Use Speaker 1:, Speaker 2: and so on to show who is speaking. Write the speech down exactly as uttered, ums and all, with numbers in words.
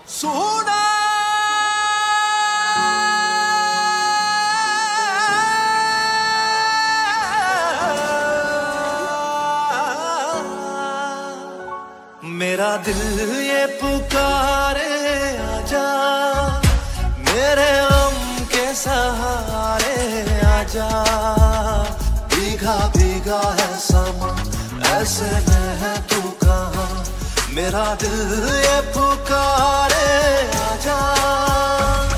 Speaker 1: सोना मेरा दिल ये पुकारे आजा, मेरे गम के सहारे आजा। भीगा भीगा है समा, ऐसे में है तू कहाँ। मेरा दिल ये पुकारे आजा।